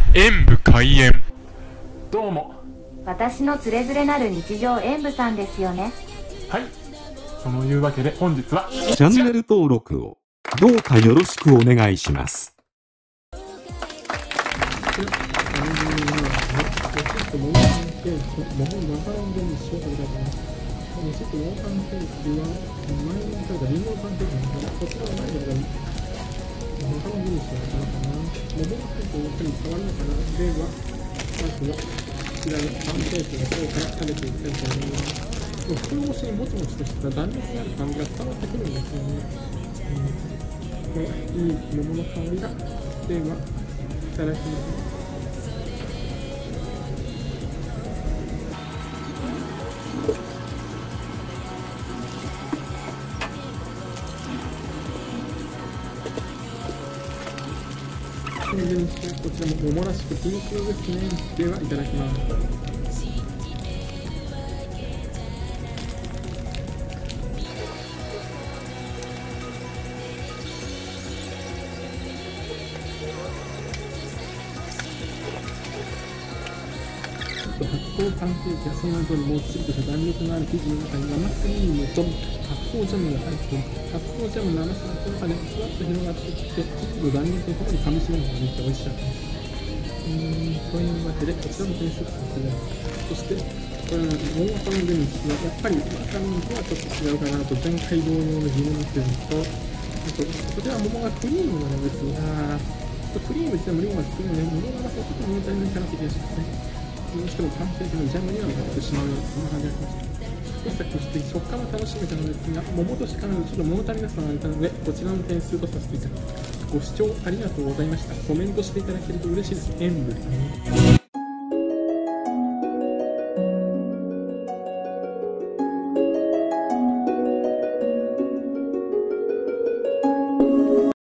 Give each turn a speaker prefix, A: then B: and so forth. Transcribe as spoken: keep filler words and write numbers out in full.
A: 演武開演。どうも。
B: 私のつれづれなる日常演武さんですよね。
A: はい。そのいうわけで本日は
C: チャンネル登録をどうかよろしくお願いします。
D: 袋越しにもちもちとした弾力がある感じが伝わってくるんですよね。うん、このいい桃の香りが、ではいただきます。こちらも桃らしくピンク色ですね。ではいただきます。発酵パンケーキはその後にもっちりとした弾力のある生地の中に生クリームと発酵ジャムが入っている。発酵ジャムの甘さがその中でふわっと広がってきて、生地の弾力にここに噛み締めるのがめっちゃ美味しかったです。うーん、というわけでこちらも点数させていただきます。そしてこれは大型のデニスはやっぱり中身とはちょっと違うかなと前回同様の疑問点と、あとこちらは桃がクリームなんですが、クリーム自体も量が少ないので、桃の甘さはちょっと物足りないかなって気がしますね。どうしてもパンケーキのジャムにはなってしまうようなそんな感じがしました。サクサクして食感は楽しめたのですが、桃としかなるちょっと物足りなさがあったので、こちらの点数とさせていただきます。ご視聴ありがとうございました。コメントしていただけると嬉しいです。演武。